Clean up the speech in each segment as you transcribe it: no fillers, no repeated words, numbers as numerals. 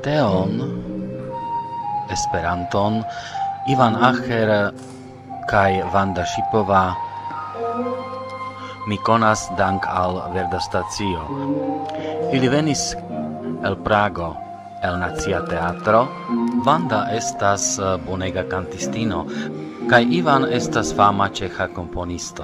Teon, Esperanton, Ivan Acher kaj Vanda Šipová mi konas dank al Verda Stacio. Ili venis el Prago, el Nacia Teatro. Vanda estas bonega kantistino, kaj Ivan estas fama ĉeĥa komponisto.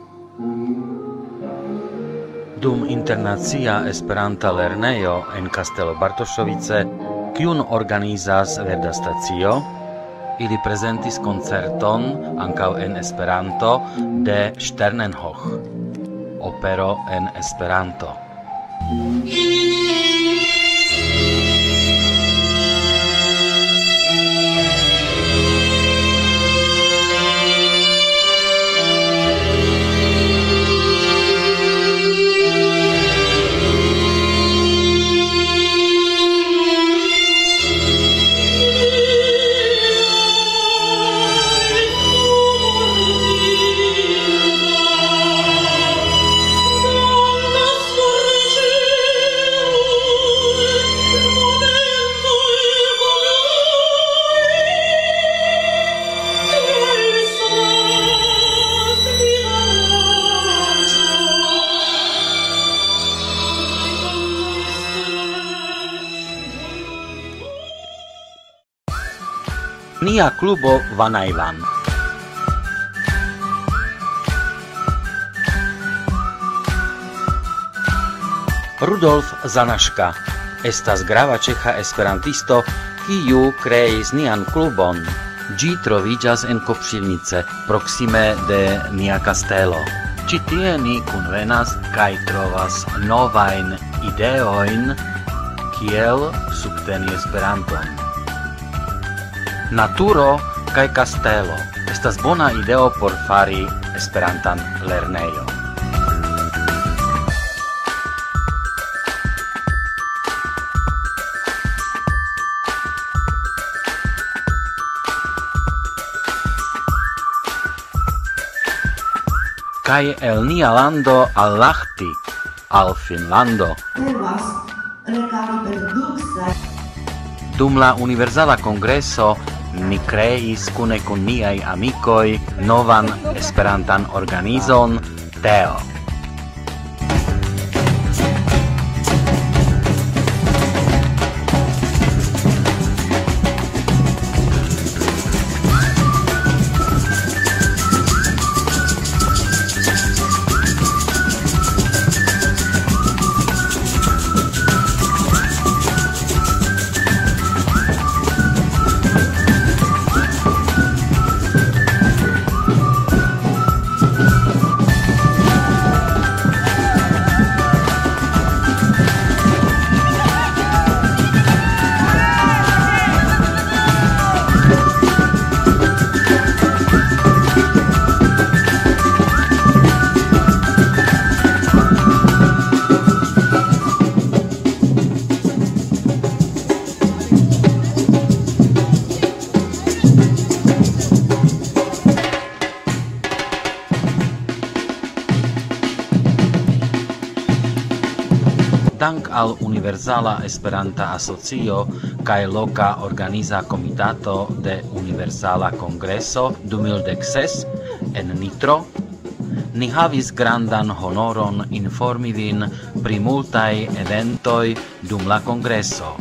Dum internacia Esperanta lernejo en Kastelo Bartoŝovice, kiun organizas Verda Stacio, ili prezentis koncerton ankaŭ en Esperanto de Sternenhoch, opero en Esperanto. Nia klubo Vanajvan. Rudolf Zanaška estas grava ĉeĥa esperantisto, kiu kreis nian klubon. Ĝi troviĝas en Kopŝivnice, proksime de nia kastelo. Ĉi tie ni kunvenas kaj trovas novajn ideojn, kiel subteni Esperanton. Naturo kaj kastelo estas bona ideo por fari Esperantan lernejo. Kaj el nia lando al Lahti, al Finnlando. Dum la Universala Kongreso ni kreis kune kun niaj amikoj novan Esperantan organizon Teo. Dank al Universala Esperanta Asocio kaj loka organiza komitato de Universala Kongreso 2016 en Nitro, ni havis grandan honoron informi vin pri multaj eventoj dum la kongreso.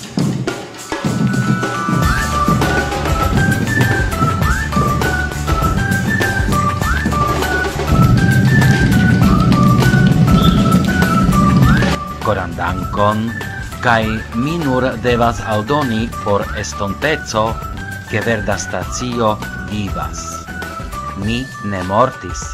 Koran dankon, kaj mi nur devas aldoni por estonteco, ke Verda Stacio vivas. Mi ne mortis.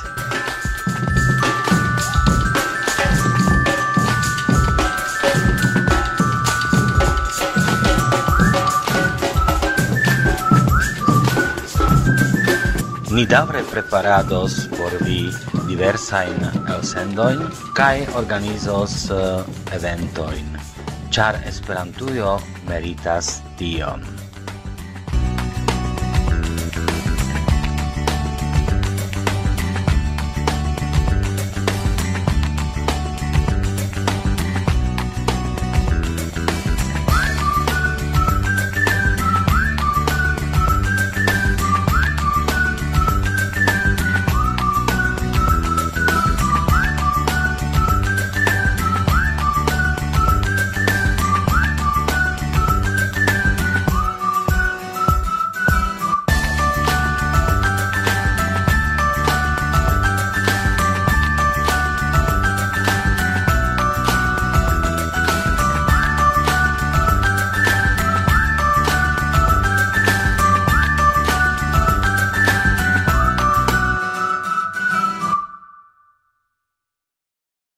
Ni daŭre preparados por vi diversajn elsendojn kaj organizos eventojn, ĉar Esperantujo meritas tion.